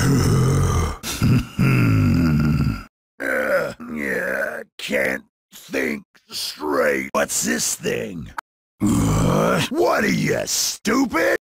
Can't think straight. What's this thing? What are you, stupid?